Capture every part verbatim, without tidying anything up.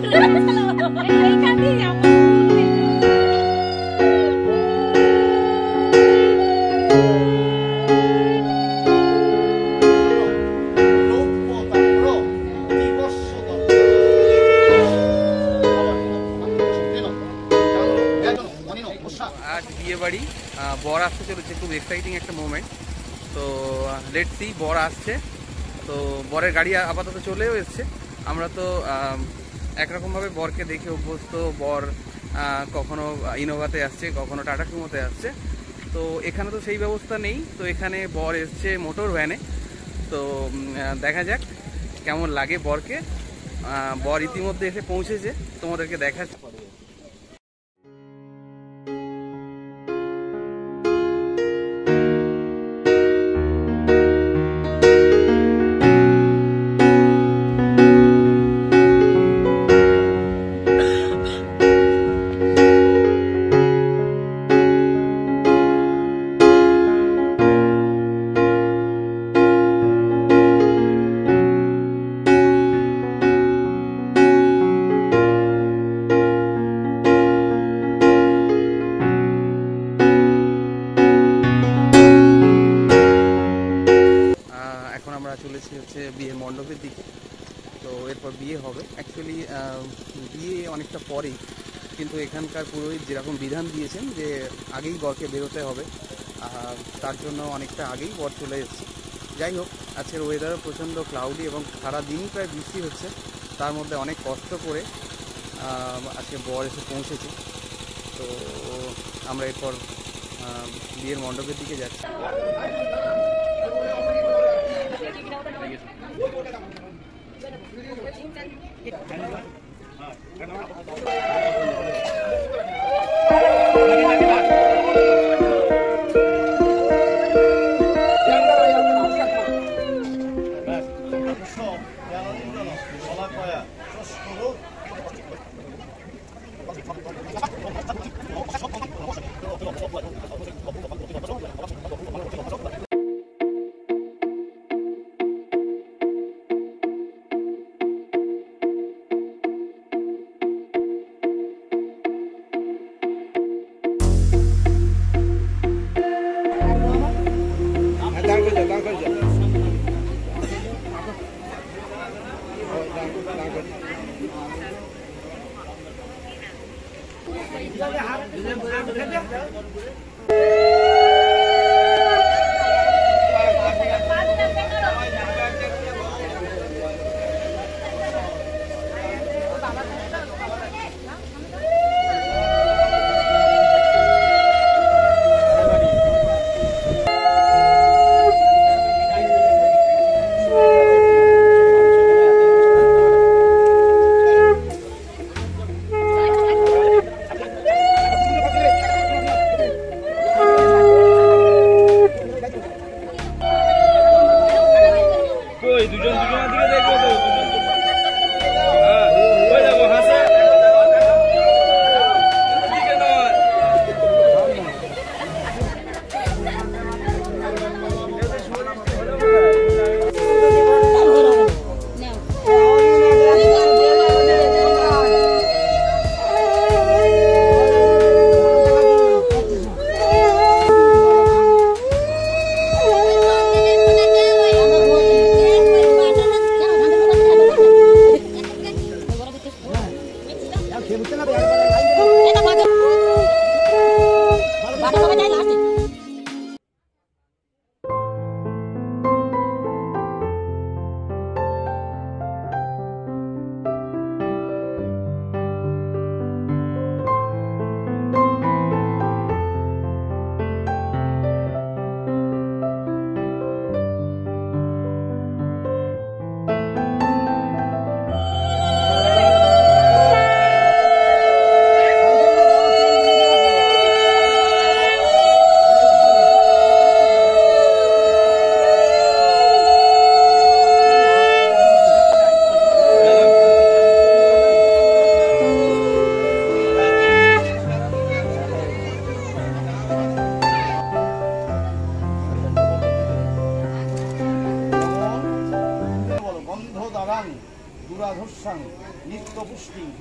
आज बिये बाड़ी बर आसते चलेছে खूब एक्साइटिंग एक मोमेंट तो लेट्स सी बर आसছে तो बरेर गाड़ी आपातत चलेও এসেছে আমরা তো একরকম ভাবে বরকে দেখে অভ্যস্ত बर কখনো ইনোভাতে আসছে কখনো টাটা সুমোতে আসছে তো এখানে তো সেই ব্যবস্থা নেই তো এখানে बर এসেছে মোটর ভ্যানে তো দেখা যাক কেমন লাগে বরকে बर ইতিমধ্যে এসে পৌঁছেছে তোমাদেরকে দেখাচ্ছি চলেছি হচ্ছে বিয়ের মণ্ডপের দিকে তো এরপর বিয়ে হবে অ্যাকচুয়ালি বিয়ে অনেকটা পরেই কিন্তু এখানকার পুরোহিত যেরকম বিধান দিয়েছেন যে আগেই বরকে বেরোতে হবে তার জন্য অনেকটা আগেই বর চলে এসেছে যাই হোক আজকের ওয়েদারও প্রচণ্ড ক্লাউডি এবং সারাদিনই প্রায় বৃষ্টি হচ্ছে তার মধ্যে অনেক কষ্ট করে আজকে বর এসে পৌঁছেছে তো আমরা এরপর বিয়ের মণ্ডপের দিকে যাচ্ছি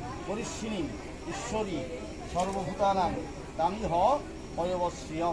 পরিশ্বিনী ঈশ্বরী সর্বভূতানাং তামিহ পয়বশ্রিয়ম।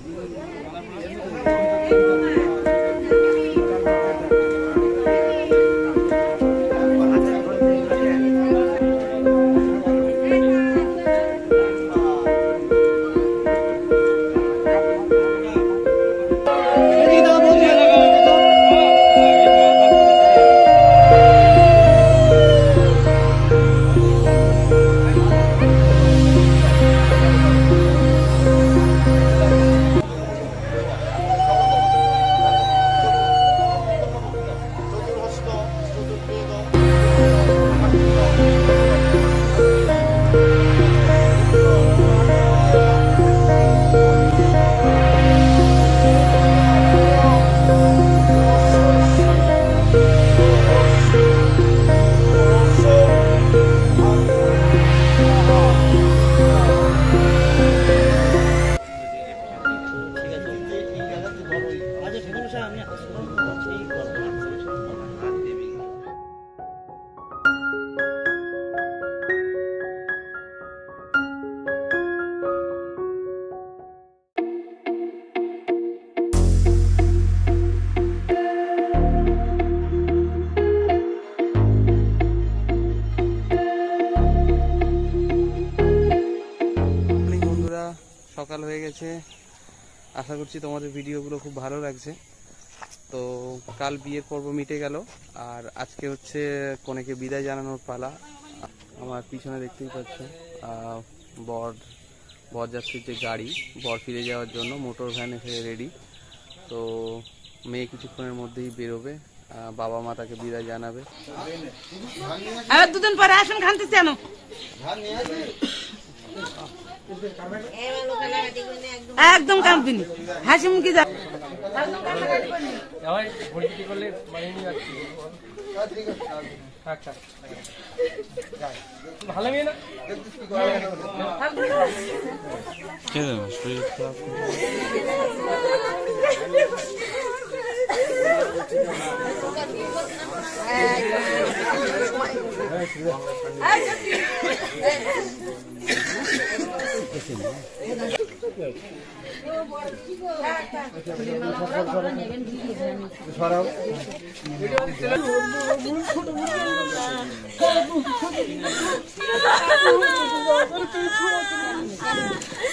সকাল হয়ে গেছে, আশা করছি তোমাদের ভিডিওগুলো খুব ভালো লাগছে। তো কাল বিয়ের পর্ব মিটে গেল, আর আজকে হচ্ছে কনেকে বিদায় জানানোর পালা। আমার পিছনে দেখতেই পাচ্ছ বর বরযাত্রীর যে গাড়ি, বর ফিরে যাওয়ার জন্য মোটর ভ্যান এসে রেডি। তো মেয়ে কিছুক্ষণের মধ্যেই বেরোবে, বাবা মা তাকে বিদায় জানাবে। দুদিন পরে আসুন খানতে জানো একদম কাঁদবিনি, হাসি মুখে যা। ভালো মেয়ে না শরীর খারাপ। সরাও